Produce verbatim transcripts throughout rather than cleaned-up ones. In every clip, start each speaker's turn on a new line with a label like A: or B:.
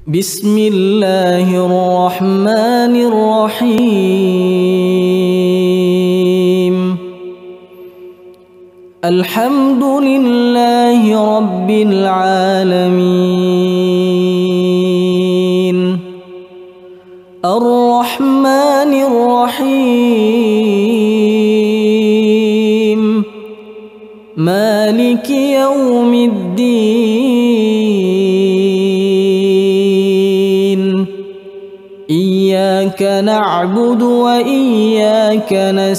A: بسم الله الرحمن الرحيم. الحمد لله رب العالمين. الرحمن الرحيم. مالك يوم الدين. إياك نعبد وإياك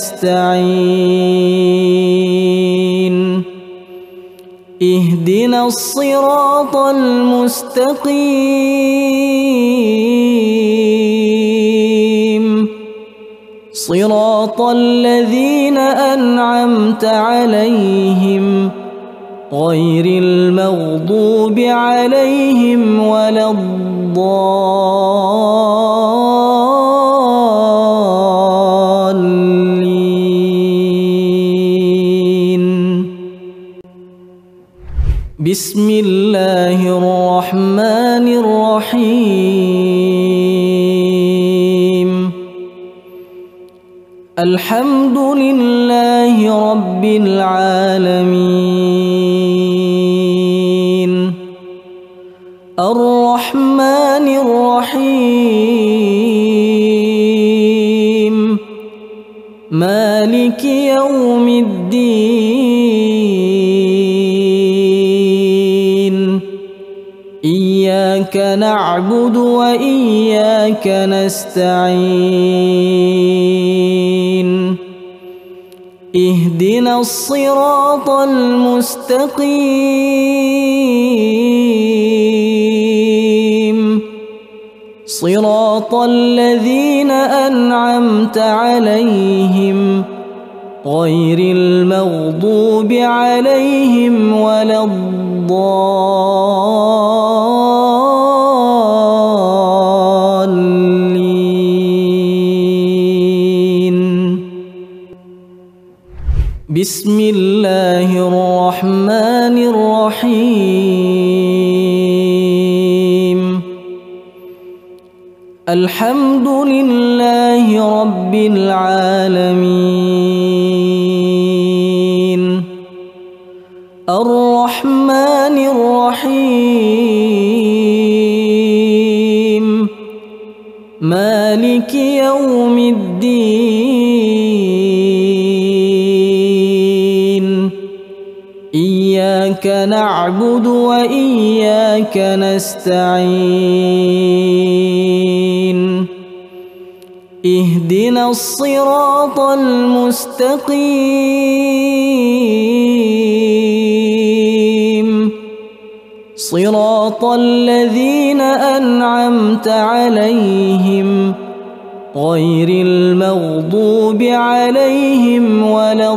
A: نستعين. اهدنا الصراط المستقيم. صراط الذين أنعمت عليهم غير المغضوب عليهم ولا الضالين. بسم الله الرحمن الرحيم. الحمد لله رب العالمين. الرحمن الرحيم. مالك يوم الدين. إياك نعبد وإياك نستعين. اهدنا الصراط المستقيم. صراط الذين أنعمت عليهم غير المغضوب عليهم ولا الضالين. بسم الله الرحمن الرحيم. الحمد لله رب العالمين. الرحمن الرحيم. مالك يوم الدين. إياك نعبد وإياك نستعين. اهدنا الصراط المستقيم. صراط الذين أنعمت عليهم غير المغضوب عليهم ولا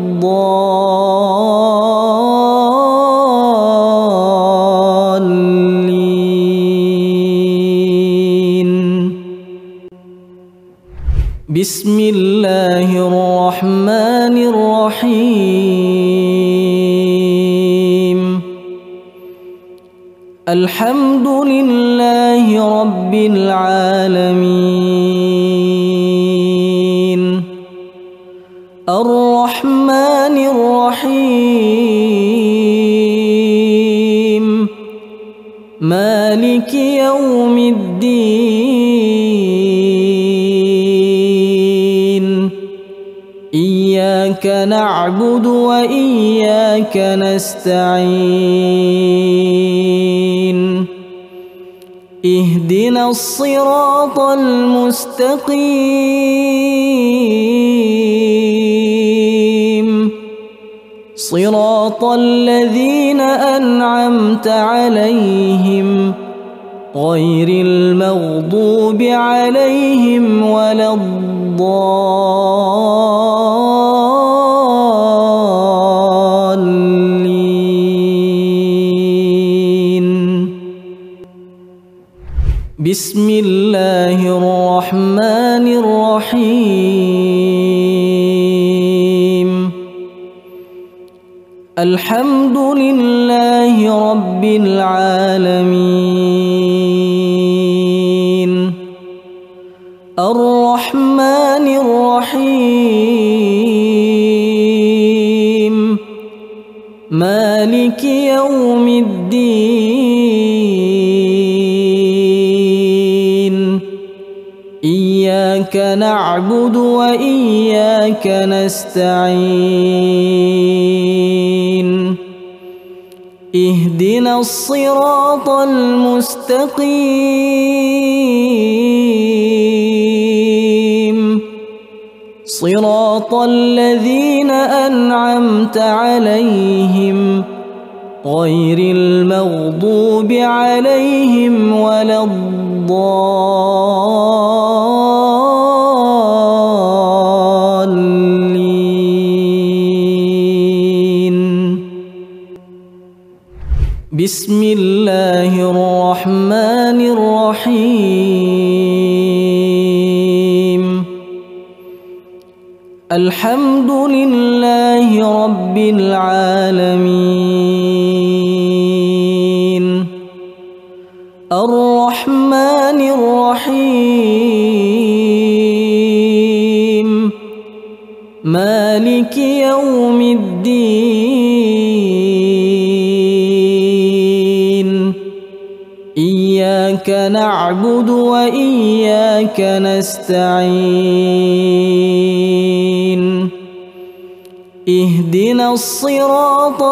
A: الضالين. بسم الله الرحمن الرحيم. الحمد لله رب العالمين. الرحمن الرحيم. مالك يوم الدين. إياك نعبد وإياك نستعين. اهدنا الصراط المستقيم. صراط الذين أنعمت عليهم غير المغضوب عليهم ولا الضالين. بسم الله الرحمن الرحيم. الحمد لله رب العالمين. الرحمن الرحيم مالك يوم الدين إياك نعبد وإياك نستعين اهدنا الصراط المستقيم صراط الذين أنعمت عليهم غير المغضوب عليهم ولا الضالين. بسم الله الرحمن الرحيم الحمد لله رب العالمين الرحمن الرحيم مالك يوم الدين إياك نعبد وإياك نستعين اهدنا الصراط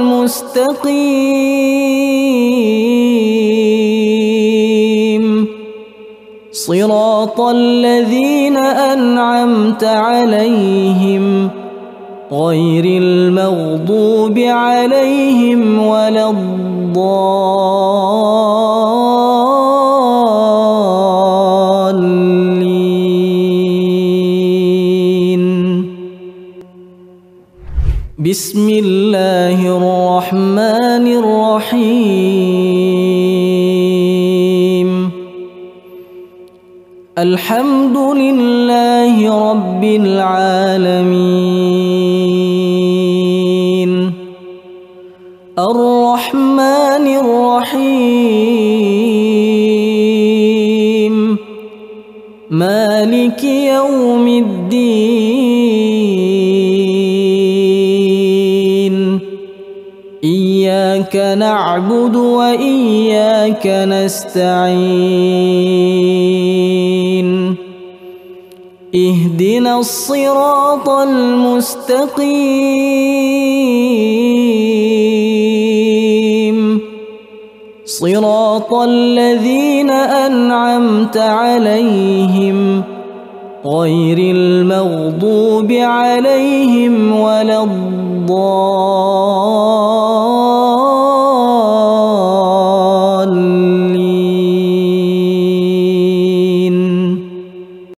A: المستقيم صراط الذين أنعمت عليهم غير المغضوب عليهم ولا الضالين. بسم الله الرحمن الرحيم الحمد لله رب العالمين الرحمن الرحيم مالك يوم الدين إياك نعبد وإياك نستعين اهدنا الصراط المستقيم صراط الذين أنعمت عليهم غير المغضوب عليهم ولا الضالين.